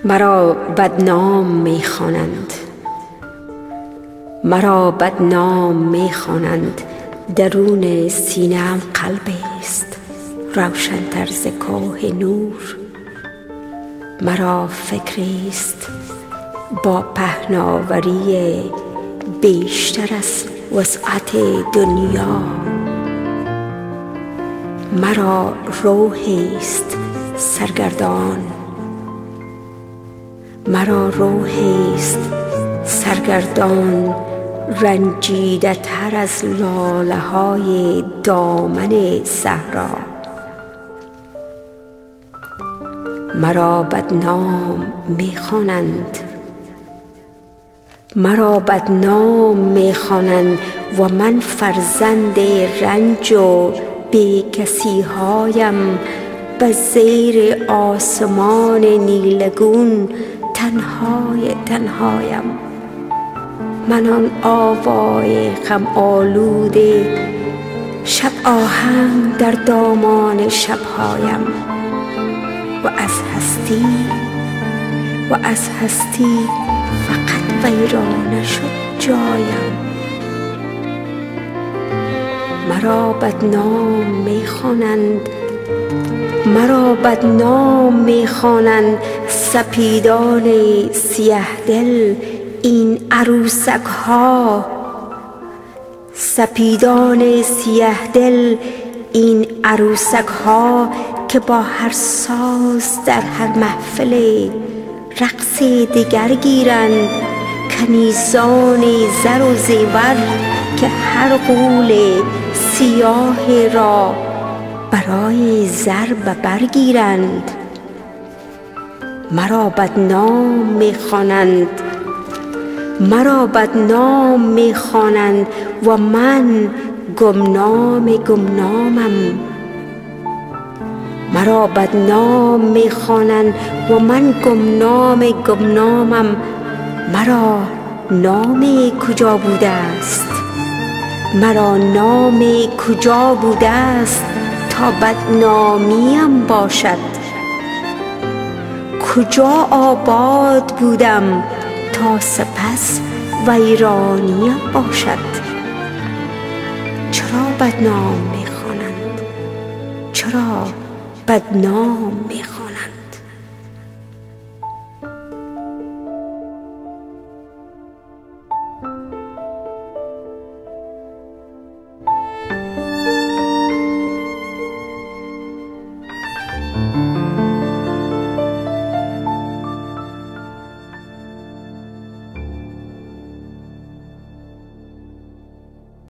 مرا بدنام می‌خوانند، مرا بدنام می‌خوانند. درون سینه‌ام قلبی است روشن‌تر ز کوه نور. مرا فکری است با پهناوری بیشتر از وسعت دنیا. مرا روحی است سرگردان، مرا روحی است سرگردان، رنجیده تر از لاله های دامن صحرا. مرا بدنام می‌خوانند، مرا بدنام می‌خوانند و من فرزند رنج و بیکسی هایم. به زیر آسمان نیلگون تنهایم. من آن آوای غم آلوده شب آهنگ در دامان شبهایم. و از هستی فقط ویرانه شد جایم. مرا بدنام می‌خوانند، مرا بدنام می‌خوانند. سپیدان سیه دل این عروسک ها، سپیدان سیه دل این عروسک ها که با هر ساز در هر محفل رقص دگر گیرند. کنیزان زر و زیور که هر غول سیاه را برای زر به بر گیرند. مرا بدنام می‌خوانند، مرا بدنام می‌خوانند و من گمنامم. مرا بدنام می‌خوانند و من گمنامم. مرا نام کجا بوده است، مرا نام کجا بوده است تا بدنامیم باشد. کجا آباد بودم تا سپس ویرانیم باشد. چرا بدنام می‌خوانند، چرا بدنام می‌خوانند؟